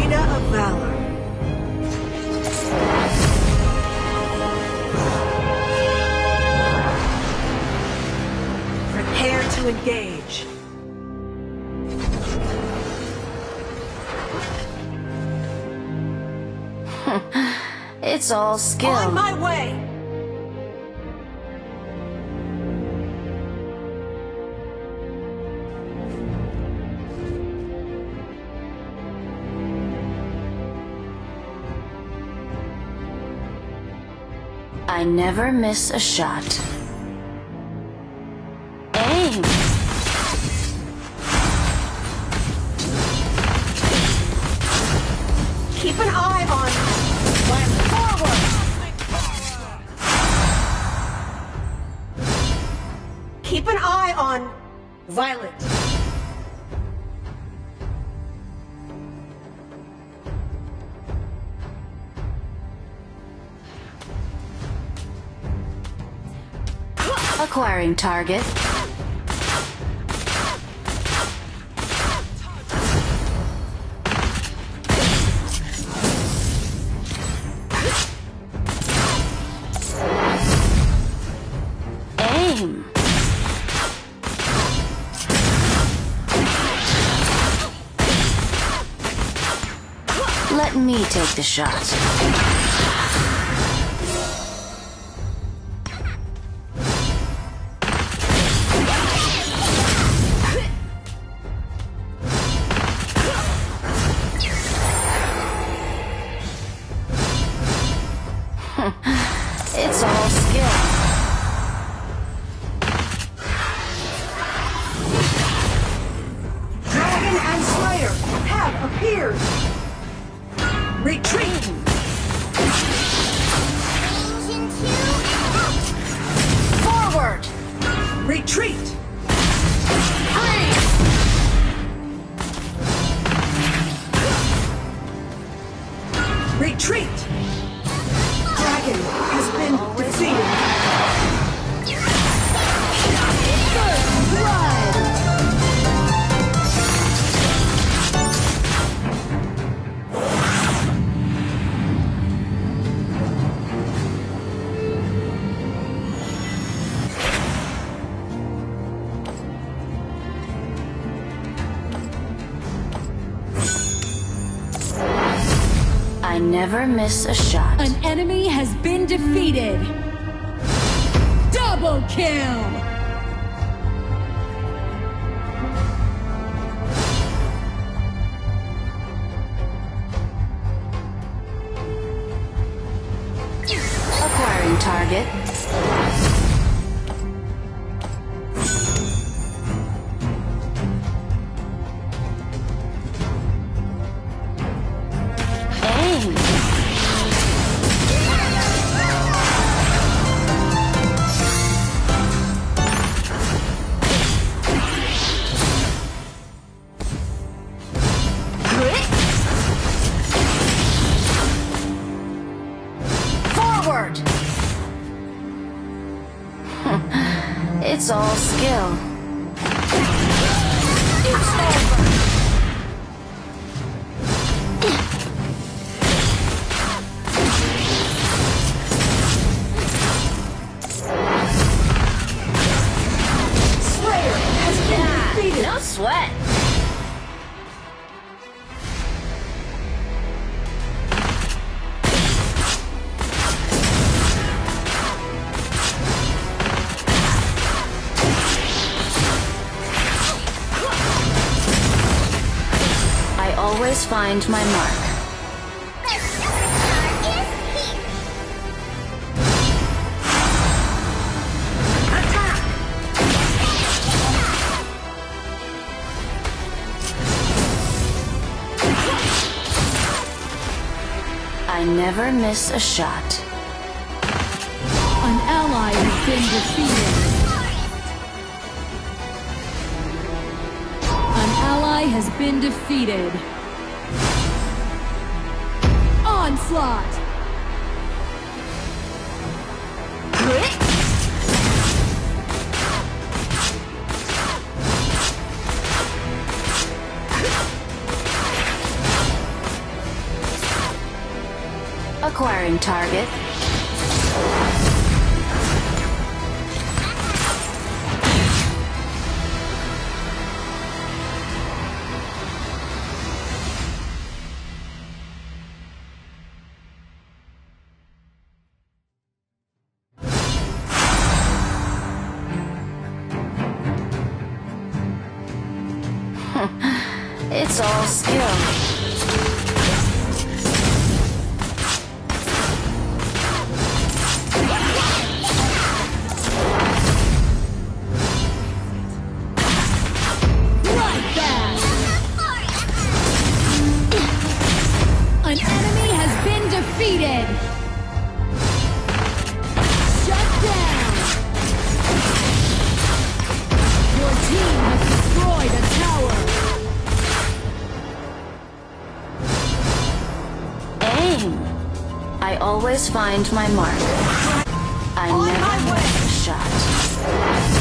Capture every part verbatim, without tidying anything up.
Arena of Valor. Prepare to engage. It's all skill. On my way! I never miss a shot. Aim! Keep an eye on... Forward! Keep an eye on... Violet. Acquiring target. Aim. Let me take the shot. It's all skill. Dragon and Slayer have appeared. Retreat. Forward. Retreat. Freeze. Retreat. Dragon has been defeated. First blood. I never miss a shot. An enemy has been defeated. Double kill! Acquiring target. Aim. Forward. It's all skill. It's over. Slayer has been defeated. No sweat. I always find my mark. I never miss a shot. An ally has been defeated. An ally has been defeated. Onslaught! Acquiring target. It's all skill. An enemy has been defeated! Shut down! Your team has destroyed a tower! Aim! I always find my mark. I On never my way. miss a shot.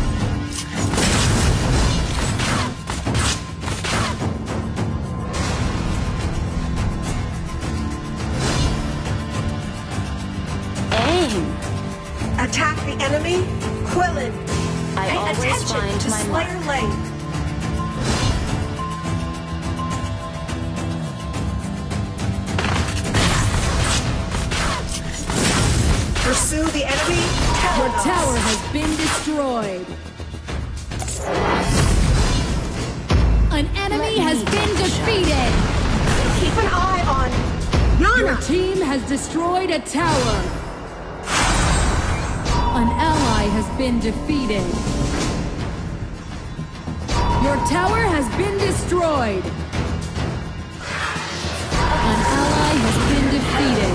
Attack the enemy, Quillen. I Pay always attention find to my Slayer mark. Lane. Pursue the enemy, Your Telenos. tower has been destroyed! An enemy has been defeated! Keep an eye on Your Yana. team has destroyed a tower! An ally has been defeated. Your tower has been destroyed. An ally has been defeated.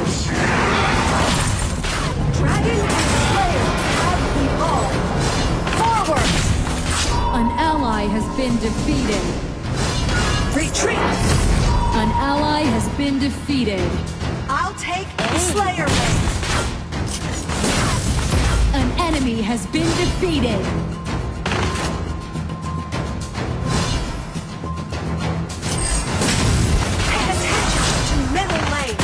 Dragon and Slayer have evolved. Forward. An ally has been defeated. Retreat. An ally has been defeated. I'll take the Slayer Lane. An enemy has been defeated. Pay attention to middle lane.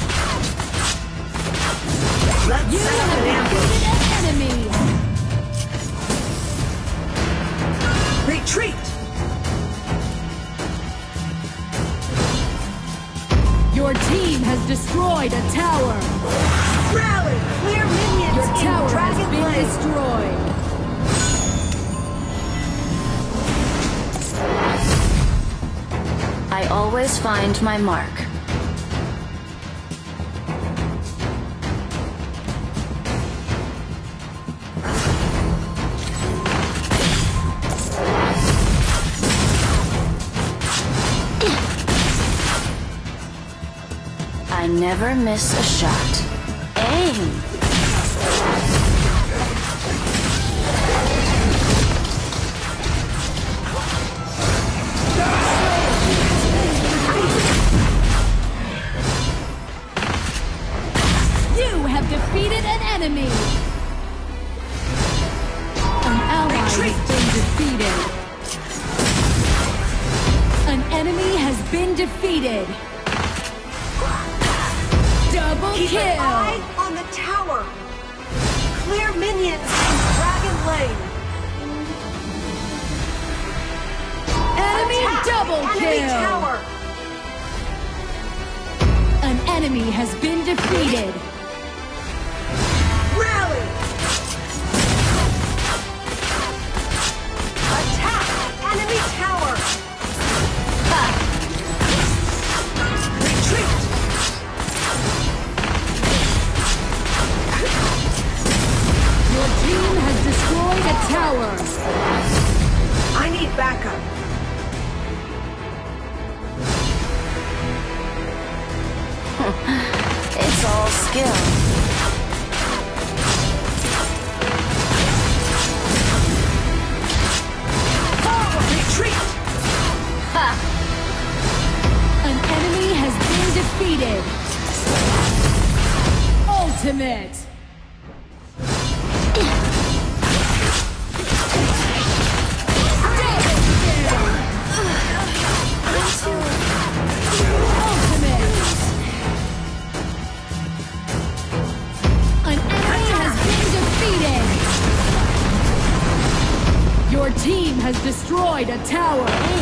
Let's You set up have an ambush. defeated an enemy. Retreat. Your team has destroyed a tower. Rally. Clear minions Your in tower has Dragon been Lane. destroyed. I always find my mark. I never miss a shot. Aim! You have defeated an enemy. An ally Retreat. has been defeated. An enemy has been defeated. Double Keep an kill. eye on the tower. Clear minions in Dragon Lane. Enemy Attack double the enemy kill. tower. An enemy has been defeated. Rally. Attack enemy tower. Retreat. Your team has destroyed a tower. I need backup. It's all skill. Forward. Retreat. An enemy has been defeated. Ultimate. Ultimate. tower.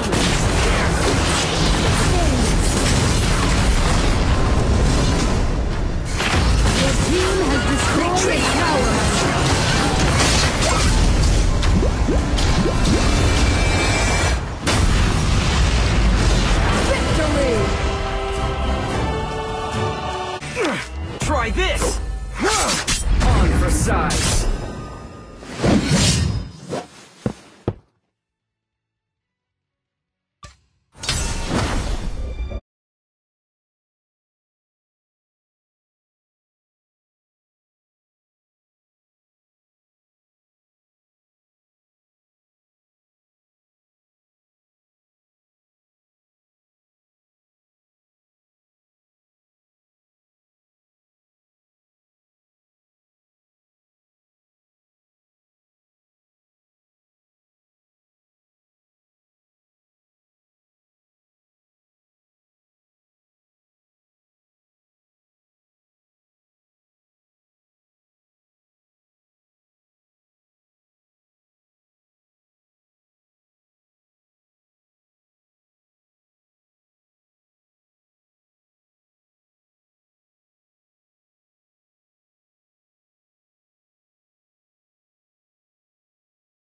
Your team has destroyed a tower.